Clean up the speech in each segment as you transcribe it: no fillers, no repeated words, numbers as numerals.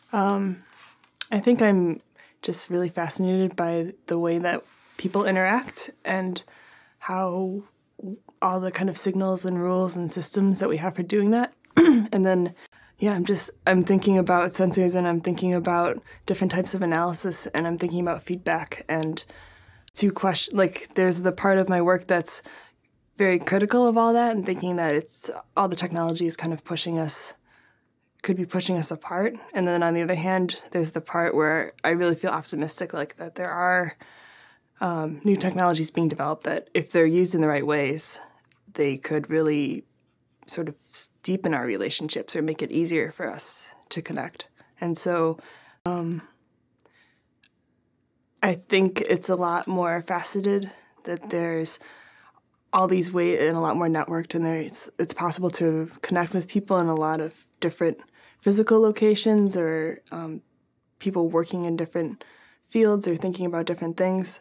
I think I'm just really fascinated by the way that people interact and how all the kind of signals and rules and systems that we have for doing that. And then, yeah, I'm thinking about sensors, and I'm thinking about different types of analysis, and I'm thinking about feedback, and to question, like, there's the part of my work that's very critical of all that and thinking that it's all the technology is kind of could be pushing us apart. And then on the other hand, there's the part where I really feel optimistic, like that there are new technologies being developed that if they're used in the right ways, they could really sort of deepen our relationships or make it easier for us to connect. And so I think it's a lot more faceted, that there's all these ways and a lot more networked, and it's possible to connect with people in a lot of different physical locations, or people working in different fields or thinking about different things.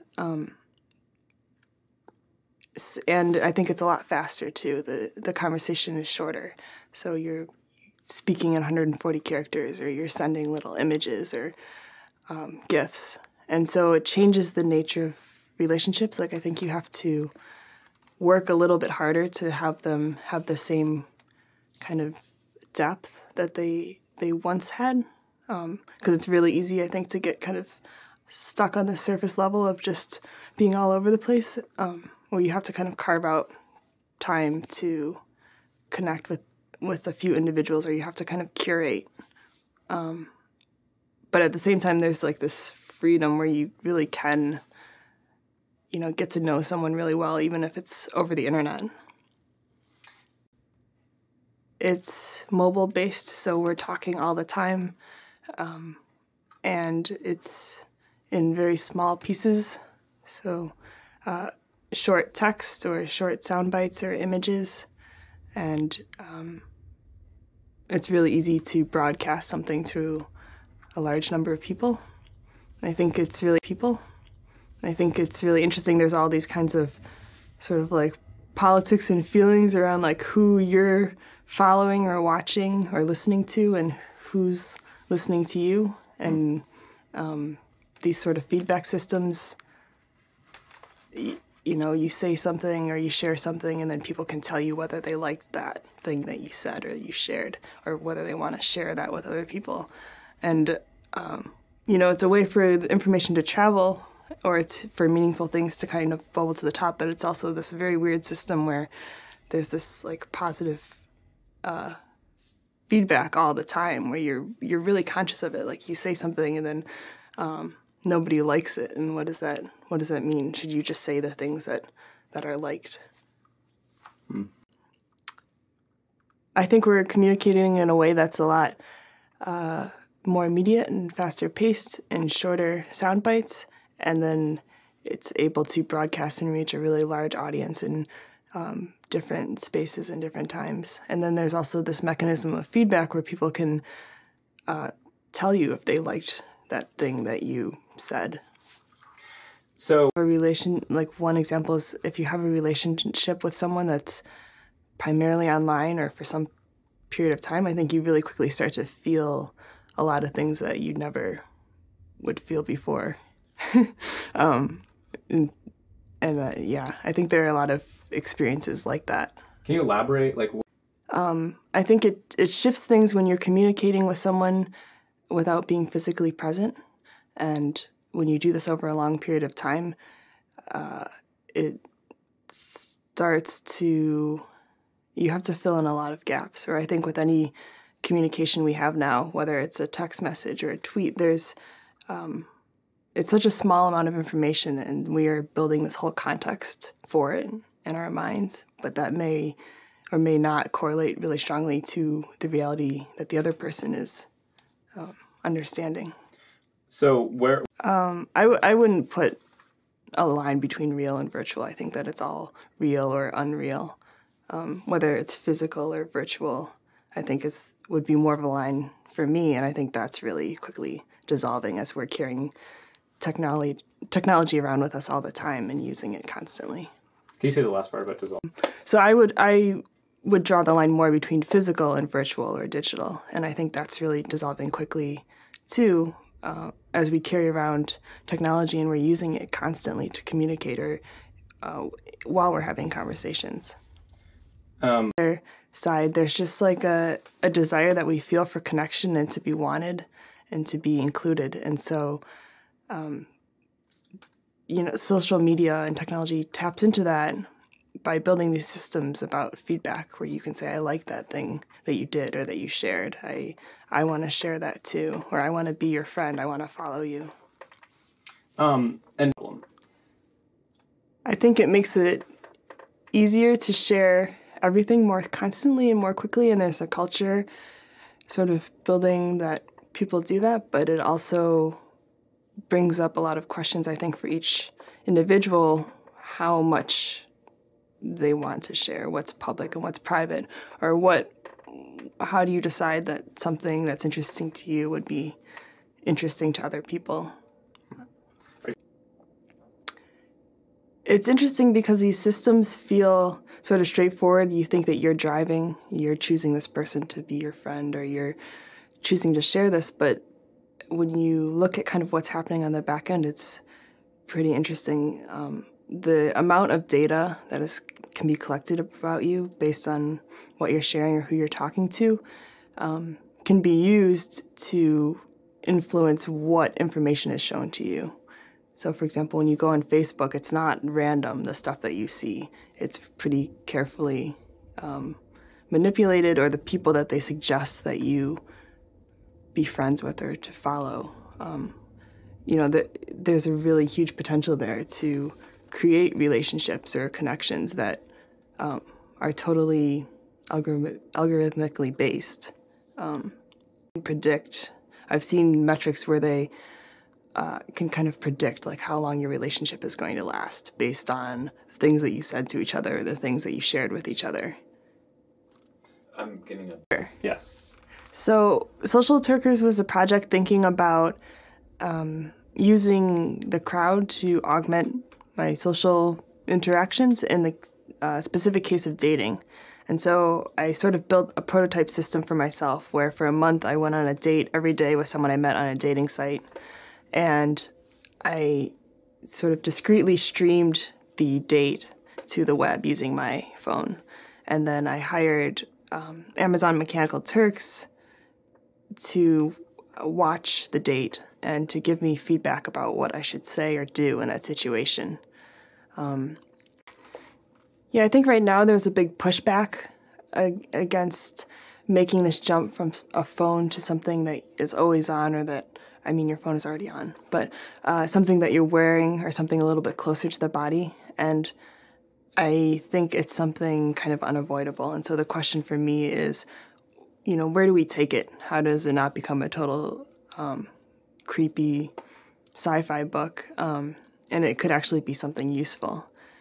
And I think it's a lot faster, too. The conversation is shorter. So you're speaking in 140 characters, or you're sending little images or GIFs. And so it changes the nature of relationships. Like, I think you have to work a little bit harder to have them have the same kind of depth that they once had. Because it's really easy, I think, to get kind of stuck on the surface level of just being all over the place, where you have to kind of carve out time to connect with a few individuals, or you have to kind of curate. But at the same time, there's like this freedom where you really can, get to know someone really well, even if it's over the internet. It's mobile-based, so we're talking all the time, and it's in very small pieces, so short text or short sound bites or images, and it's really easy to broadcast something to a large number of people. I think it's really interesting. There's all these kinds of sort of like politics and feelings around like who you're following or watching or listening to, and who's listening to you, and these sort of feedback systems. You say something or you share something, and then people can tell you whether they liked that thing that you said or you shared, or whether they want to share that with other people. And it's a way for the information to travel, or it's for meaningful things to kind of bubble to the top, but it's also this very weird system where there's this like positive feedback all the time, where you're really conscious of it. Like, you say something and then nobody likes it, and what does that mean? Should you just say the things that are liked? I think we're communicating in a way that's a lot more immediate and faster paced and shorter sound bites, and then it's able to broadcast and reach a really large audience in different spaces and different times. And then there's also this mechanism of feedback where people can tell you if they liked that thing that you said. So one example is if you have a relationship with someone that's primarily online or for some period of time, I think you really quickly start to feel a lot of things that you never would feel before. I think there are a lot of experiences like that. Can you elaborate? I think it shifts things when you're communicating with someone without being physically present. And when you do this over a long period of time, you have to fill in a lot of gaps. Or I think with any communication we have now, whether it's a text message or a tweet, it's such a small amount of information, and we are building this whole context for it in our minds, but that may or may not correlate really strongly to the reality that the other person is understanding. So where... I wouldn't put a line between real and virtual. I think that it's all real or unreal. Whether it's physical or virtual, I think would be more of a line for me, and I think that's really quickly dissolving as we're carrying technology around with us all the time and using it constantly. Can you say the last part about dissolve? So I would draw the line more between physical and virtual or digital, and I think that's really dissolving quickly too, as we carry around technology and we're using it constantly to communicate or while we're having conversations. Other side, there's just like a desire that we feel for connection and to be wanted and to be included. And so, social media and technology taps into that by building these systems about feedback where you can say, I like that thing that you did or that you shared. I want to share that too, or I want to be your friend. I want to follow you. And I think it makes it easier to share everything more constantly and more quickly, and there's a culture sort of building that people do that, but it also brings up a lot of questions, I think, for each individual, how much they want to share, what's public and what's private, or how do you decide that something that's interesting to you would be interesting to other people? It's interesting because these systems feel sort of straightforward. You think that you're driving, you're choosing this person to be your friend, or you're choosing to share this, but when you look at kind of what's happening on the back end, it's pretty interesting. The amount of data that can be collected about you based on what you're sharing or who you're talking to can be used to influence what information is shown to you. So, for example, when you go on Facebook, it's not random, the stuff that you see. It's pretty carefully manipulated, or the people that they suggest that you be friends with or to follow. There's a really huge potential there to create relationships or connections that are totally algorithmically based. Predict. I've seen metrics where they can kind of predict like how long your relationship is going to last based on the things that you said to each other, the things that you shared with each other. I'm getting a... Yes. So Social Turkers was a project thinking about using the crowd to augment my social interactions in the specific case of dating. And so I sort of built a prototype system for myself where for a month I went on a date every day with someone I met on a dating site. And I sort of discreetly streamed the date to the web using my phone. And then I hired Amazon Mechanical Turks to watch the date and to give me feedback about what I should say or do in that situation. I think right now there's a big pushback against making this jump from a phone to something that is always on, or that, I mean, your phone is already on, but something that you're wearing or something a little bit closer to the body. And I think it's something kind of unavoidable. And so the question for me is, where do we take it? How does it not become a total creepy sci-fi book? And it could actually be something useful.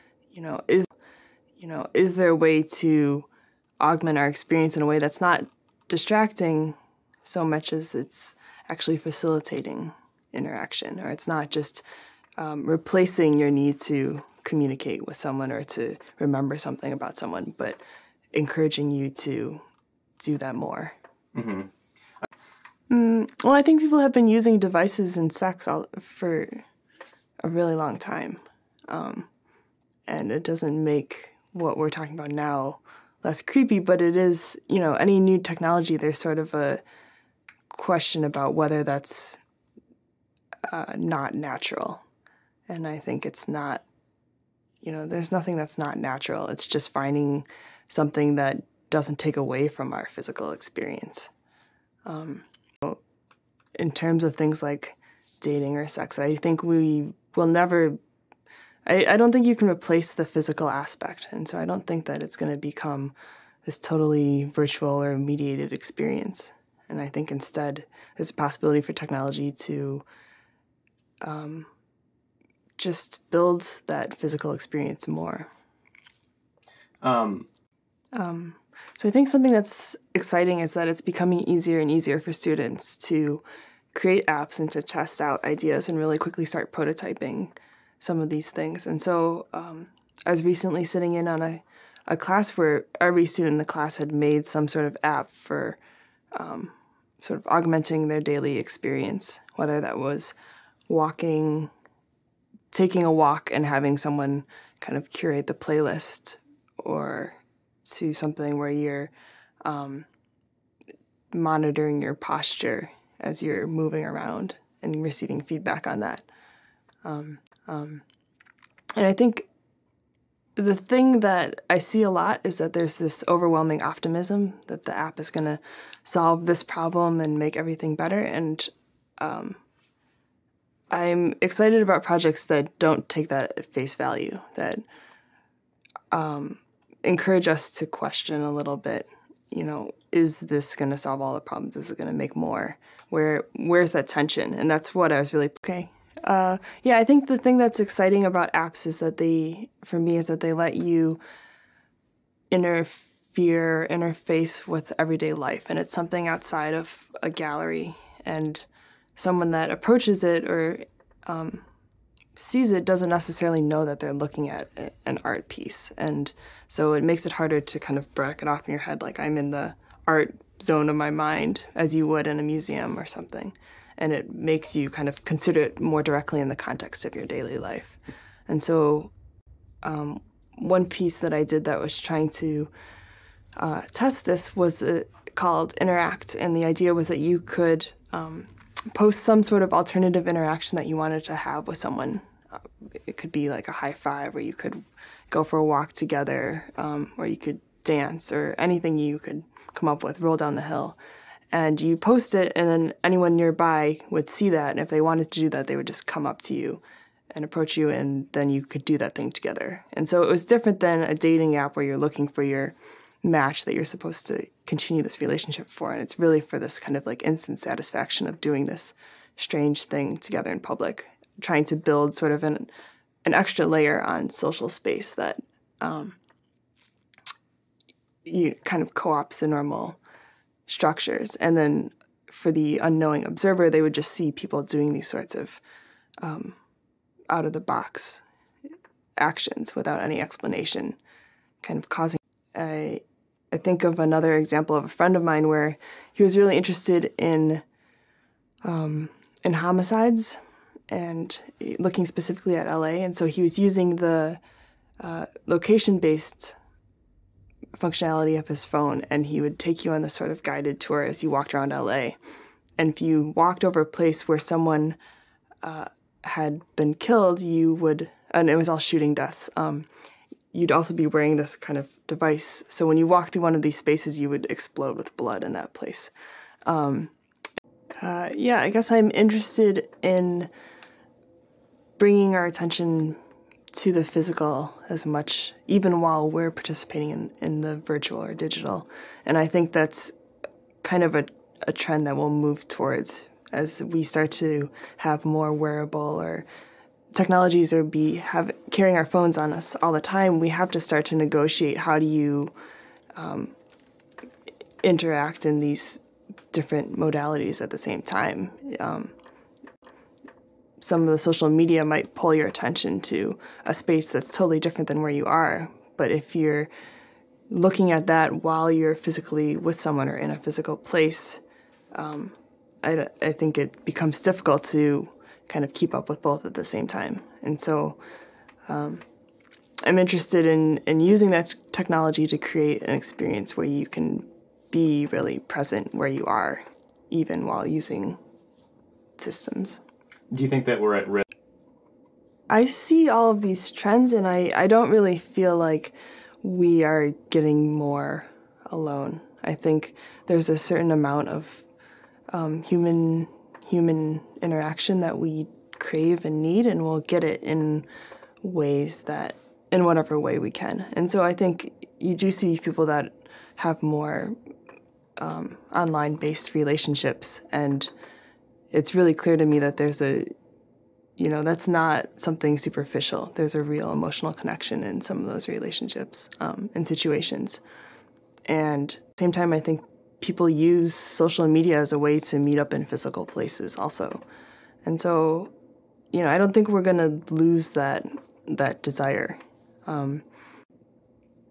Is there a way to augment our experience in a way that's not distracting so much as it's actually facilitating interaction, or it's not just replacing your need to communicate with someone or to remember something about someone, but encouraging you to do that more? Mm-hmm. Well, I think people have been using devices in sex for a really long time. And it doesn't make what we're talking about now less creepy, but it is, any new technology, there's sort of a question about whether that's not natural. And I think it's not, there's nothing that's not natural. It's just finding something that doesn't take away from our physical experience. In terms of things like dating or sex, I think we will never, I don't think you can replace the physical aspect. And so I don't think that it's going to become this totally virtual or mediated experience. And I think instead there's a possibility for technology to just build that physical experience more. So I think something that's exciting is that it's becoming easier and easier for students to create apps and to test out ideas and really quickly start prototyping some of these things. And so I was recently sitting in on a class where every student in the class had made some sort of app for sort of augmenting their daily experience, whether that was walking, taking a walk and having someone kind of curate the playlist, or to something where you're monitoring your posture as you're moving around and receiving feedback on that. And I think the thing that I see a lot is that there's this overwhelming optimism that the app is going to solve this problem and make everything better. And I'm excited about projects that don't take that at face value, that encourage us to question a little bit, is this going to solve all the problems? Is it going to make more? Where's that tension? And that's what I was really... Okay. I think the thing that's exciting about apps is that they let you interface with everyday life, and it's something outside of a gallery, and someone that approaches it or sees it doesn't necessarily know that they're looking at an art piece, and so it makes it harder to kind of break it off in your head, like I'm in the art zone of my mind, as you would in a museum or something. And it makes you kind of consider it more directly in the context of your daily life. And so one piece that I did that was trying to test this was called Interact. And the idea was that you could post some sort of alternative interaction that you wanted to have with someone. It could be like a high five, or you could go for a walk together, or you could dance, or anything you could come up with, roll down the hill. And you post it, and then anyone nearby would see that, and if they wanted to do that, they would just come up to you and approach you, and then you could do that thing together. And so it was different than a dating app where you're looking for your match that you're supposed to continue this relationship for, and it's really for this kind of like instant satisfaction of doing this strange thing together in public, trying to build sort of an extra layer on social space that you kind of co-ops the normal structures. And then for the unknowing observer, they would just see people doing these sorts of out-of-the-box actions without any explanation, kind of causing... I think of another example of a friend of mine where he was really interested in homicides and looking specifically at LA, and so he was using the location-based functionality of his phone, and he would take you on this sort of guided tour as you walked around LA. And if you walked over a place where someone had been killed, you would, and it was all shooting deaths, you'd also be wearing this kind of device. So when you walk through one of these spaces, you would explode with blood in that place. I guess I'm interested in bringing our attention to the physical as much, even while we're participating in the virtual or digital. And I think that's kind of a trend that we'll move towards as we start to have more wearable or technologies or carrying our phones on us all the time. We have to start to negotiate how do you interact in these different modalities at the same time. Some of the social media might pull your attention to a space that's totally different than where you are. But if you're looking at that while you're physically with someone or in a physical place, I think it becomes difficult to kind of keep up with both at the same time. And so I'm interested in using that technology to create an experience where you can be really present where you are, even while using systems. Do you think that we're at risk? I see all of these trends, and I don't really feel like we are getting more alone. I think there's a certain amount of human interaction that we crave and need, and we'll get it in whatever way we can. And so I think you do see people that have more online-based relationships, and it's really clear to me that there's that's not something superficial. There's a real emotional connection in some of those relationships and situations. And at the same time, I think people use social media as a way to meet up in physical places also. And so, I don't think we're going to lose that desire.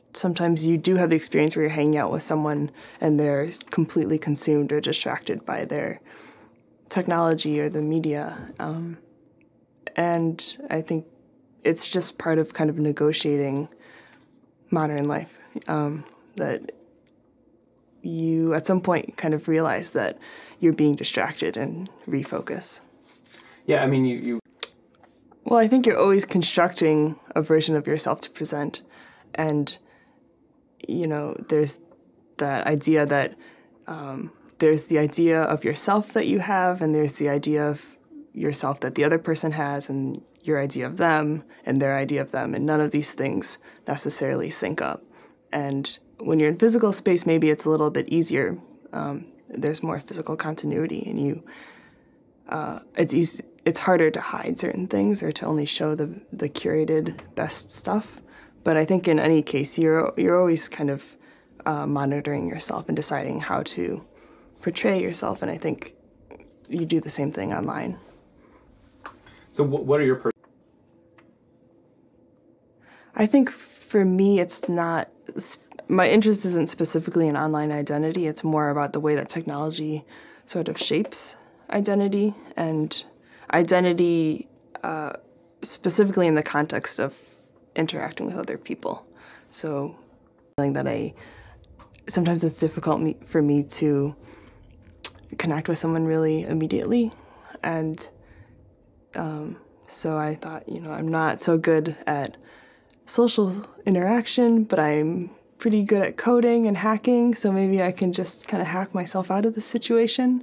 sometimes you do have the experience where you're hanging out with someone and they're completely consumed or distracted by their technology or the media. And I think it's just part of kind of negotiating modern life, that you at some point kind of realize that you're being distracted and refocus. Yeah, I mean, you Well, I think you're always constructing a version of yourself to present. And, there's that idea that there's the idea of yourself that you have, and there's the idea of yourself that the other person has, and your idea of them, and their idea of them. And none of these things necessarily sync up. And when you're in physical space, maybe it's a little bit easier. There's more physical continuity, and it's harder to hide certain things or to only show the curated best stuff. But I think in any case, you're always kind of monitoring yourself and deciding how to portray yourself. And I think you do the same thing online. So what are your I think for me, it's not, my interest isn't specifically in online identity. It's more about the way that technology sort of shapes identity, and identity specifically in the context of interacting with other people. So feeling that sometimes it's difficult for me to connect with someone really immediately. And so I thought, I'm not so good at social interaction, but I'm pretty good at coding and hacking, so maybe I can just kind of hack myself out of the situation.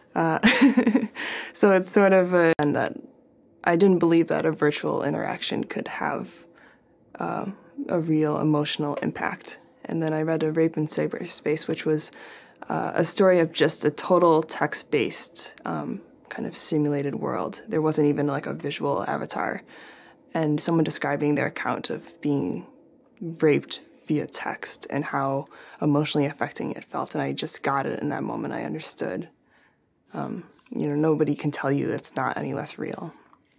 So it's sort of and that I didn't believe that a virtual interaction could have a real emotional impact. And then I read A Rape in Cyberspace, which was a story of just a total text-based kind of simulated world. There wasn't even like a visual avatar. And someone describing their account of being raped via text and how emotionally affecting it felt. And I just got it in that moment. I understood. Nobody can tell you it's not any less real.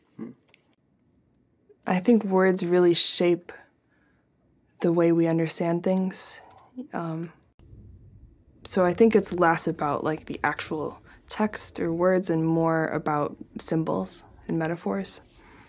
I think words really shape the way we understand things. So I think it's less about like the actual text or words and more about symbols and metaphors.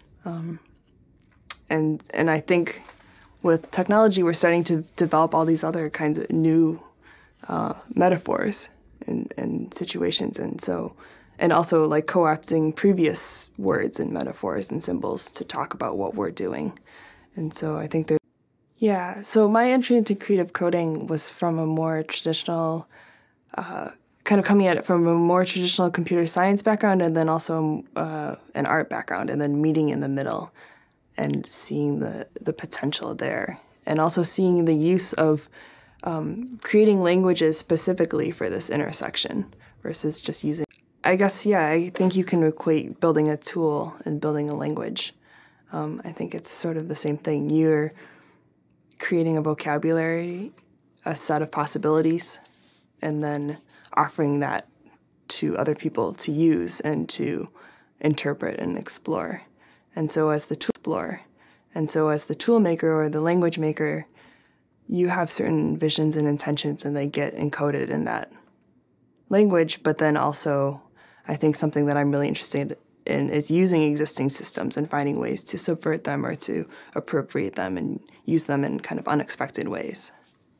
And I think with technology, we're starting to develop all these other kinds of new metaphors and situations, and also like co-opting previous words and metaphors and symbols to talk about what we're doing. And so I think so my entry into creative coding was from a more traditional, kind of coming at it from a more traditional computer science background, and then also an art background, and then meeting in the middle and seeing the potential there, and also seeing the use of creating languages specifically for this intersection versus just using. I guess, I think you can equate building a tool and building a language. I think it's sort of the same thing. You're creating a vocabulary, a set of possibilities, and then offering that to other people to use and to interpret and explore. And so as the tool maker or the language maker, you have certain visions and intentions, and they get encoded in that language. But then also, I think something that I'm really interested in is using existing systems and finding ways to subvert them or to appropriate them and use them in kind of unexpected ways.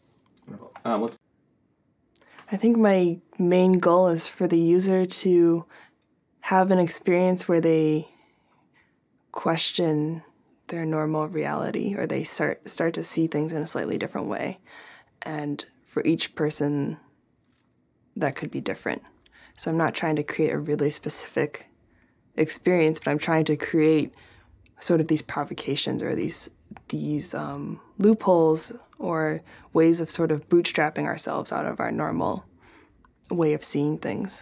I think my main goal is for the user to have an experience where they question their normal reality, or they start to see things in a slightly different way. And for each person, that could be different. So I'm not trying to create a really specific experience, but I'm trying to create sort of these provocations or these loopholes or ways of sort of bootstrapping ourselves out of our normal way of seeing things.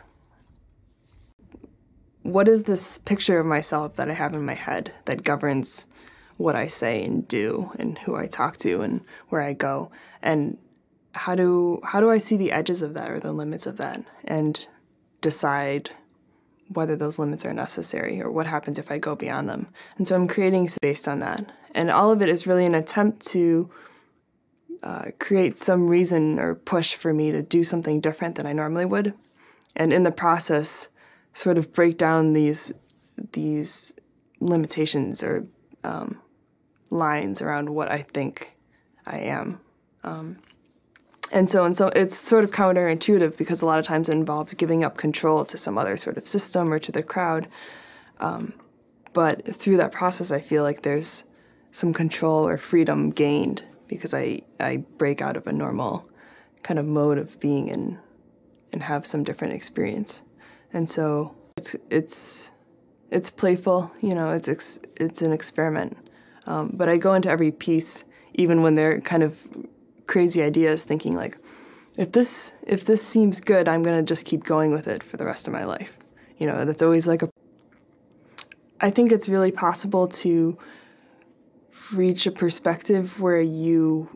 What is this picture of myself that I have in my head that governs what I say and do and who I talk to and where I go? And how do I see the edges of that or the limits of that and decide whether those limits are necessary or what happens if I go beyond them? And so I'm creating based on that. And all of it is really an attempt to create some reason or push for me to do something different than I normally would. And in the process, sort of break down these limitations or lines around what I think I am. And so it's sort of counterintuitive because a lot of times it involves giving up control to some other sort of system or to the crowd. But through that process, I feel like there's some control or freedom gained because I break out of a normal kind of mode of being and have some different experience. And so it's playful, you know, it's an experiment. But I go into every piece, even when they're kind of crazy ideas, thinking like, if this seems good, I'm gonna just keep going with it for the rest of my life. You know, that's always like I think it's really possible to reach a perspective where you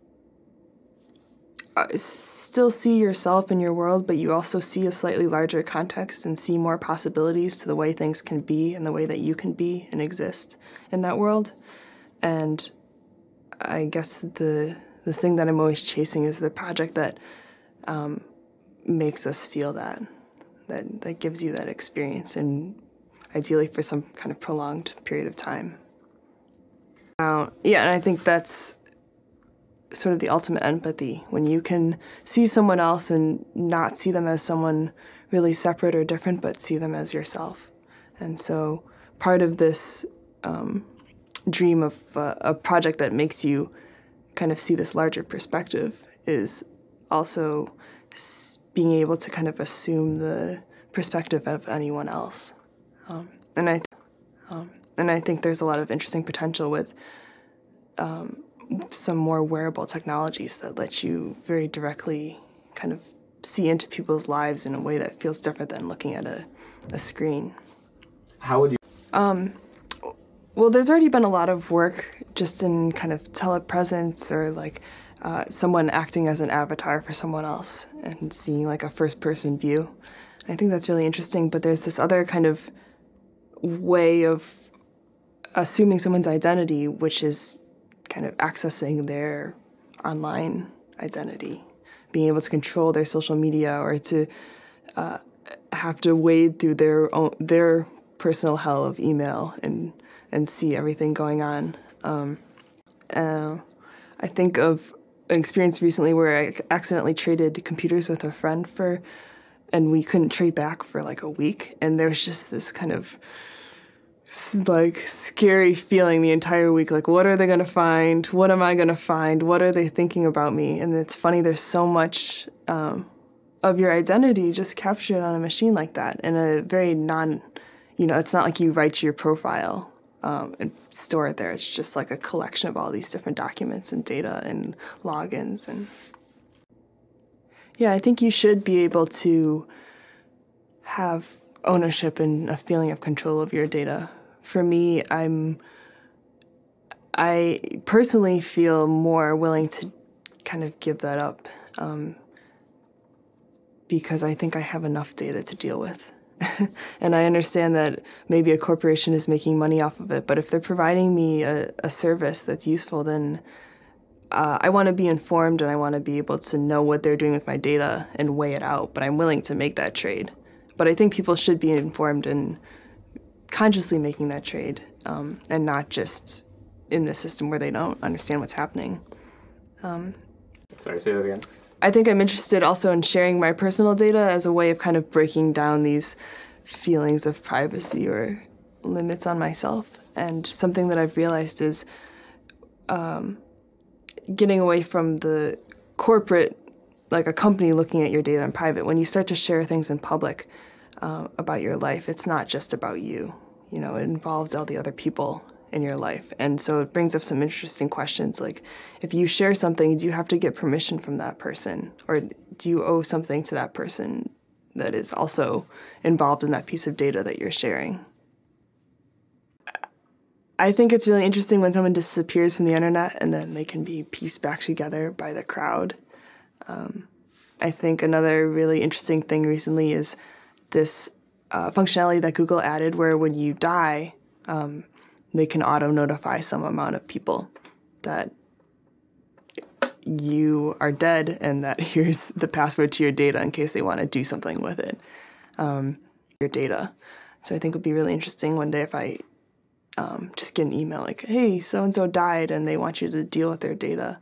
still see yourself in your world, but you also see a slightly larger context and see more possibilities to the way things can be and the way that you can be and exist in that world. And I guess the thing that I'm always chasing is the project that makes us feel that gives you that experience, and ideally for some kind of prolonged period of time. And I think that's sort of the ultimate empathy, when you can see someone else and not see them as someone really separate or different, but see them as yourself. And so part of this dream of a project that makes you kind of see this larger perspective is also being able to kind of assume the perspective of anyone else. And I think there's a lot of interesting potential with some more wearable technologies that let you very directly kind of see into people's lives in a way that feels different than looking at a screen. How would you? Well, there's already been a lot of work just in kind of telepresence or like someone acting as an avatar for someone else and seeing like a first-person view. I think that's really interesting, but there's this other kind of way of assuming someone's identity, which is kind of accessing their online identity, being able to control their social media or to have to wade through their personal hell of email and see everything going on. I think of an experience recently where I accidentally traded computers with a friend and we couldn't trade back for like a week, and there was just this kind of like scary feeling the entire week, like what are they going to find? What am I going to find? What are they thinking about me? And it's funny, there's so much of your identity just captured on a machine like that in a very it's not like you write your profile and store it there. It's just like a collection of all these different documents and data and logins. And yeah, I think you should be able to have ownership and a feeling of control of your data. For me, I personally feel more willing to kind of give that up because I think I have enough data to deal with. And I understand that maybe a corporation is making money off of it, but if they're providing me a service that's useful, then I want to be informed and I want to be able to know what they're doing with my data and weigh it out, but I'm willing to make that trade. But I think people should be informed and consciously making that trade, and not just in the system where they don't understand what's happening. Sorry, say that again. I think I'm interested also in sharing my personal data as a way of kind of breaking down these feelings of privacy or limits on myself. And something that I've realized is getting away from the corporate, like a company looking at your data in private. When you start to share things in public about your life, it's not just about you. You know, it involves all the other people in your life. And so it brings up some interesting questions, like if you share something, do you have to get permission from that person? Or do you owe something to that person that is also involved in that piece of data that you're sharing? I think it's really interesting when someone disappears from the internet and then they can be pieced back together by the crowd. I think another really interesting thing recently is this functionality that Google added where when you die, they can auto-notify some amount of people that you are dead and that here's the password to your data in case they want to do something with it, your data. So I think it would be really interesting one day if I just get an email like, hey, so-and-so died and they want you to deal with their data.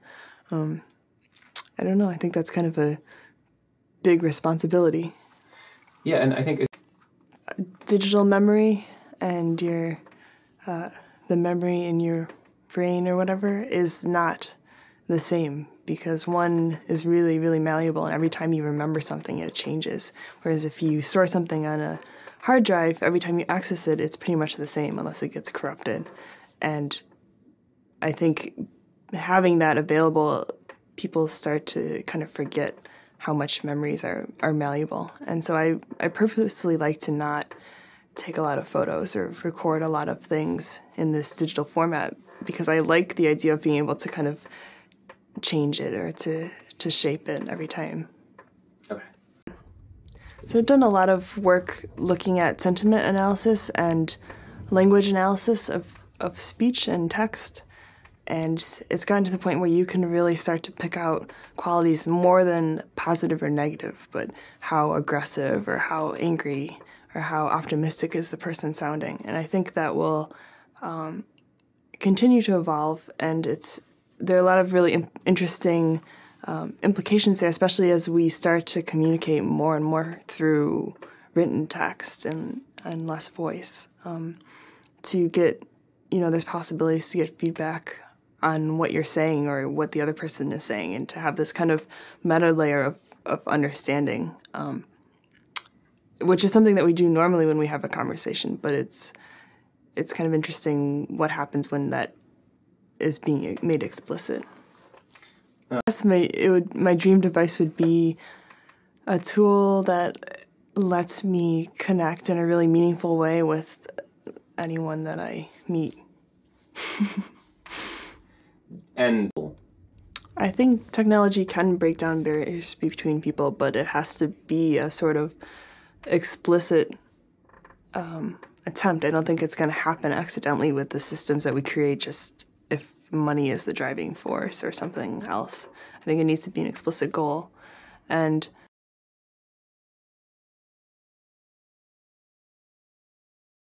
I don't know. I think that's kind of a big responsibility. Yeah, and I think digital memory and your the memory in your brain or whatever is not the same, because one is really, really malleable, and every time you remember something, it changes. Whereas if you store something on a hard drive, every time you access it, it's pretty much the same unless it gets corrupted. And I think having that available, people start to kind of forget how much memories are malleable. And so I purposely like to not take a lot of photos or record a lot of things in this digital format, because I like the idea of being able to kind of change it or to shape it every time. okay. So I've done a lot of work looking at sentiment analysis and language analysis of speech and text. And it's gotten to the point where you can really start to pick out qualities more than positive or negative, but how aggressive or how angry or how optimistic is the person sounding. And I think that will continue to evolve, and there are a lot of really interesting implications there, especially as we start to communicate more and more through written text and less voice. To get, there's possibilities to get feedback on what you're saying or what the other person is saying, and to have this kind of meta layer of understanding, which is something that we do normally when we have a conversation, but it's kind of interesting what happens when that is being made explicit. I guess my dream device would be a tool that lets me connect in a really meaningful way with anyone that I meet. And I think technology can break down barriers between people, but it has to be a sort of explicit attempt. I don't think it's going to happen accidentally with the systems that we create just if money is the driving force or something else. I think it needs to be an explicit goal. And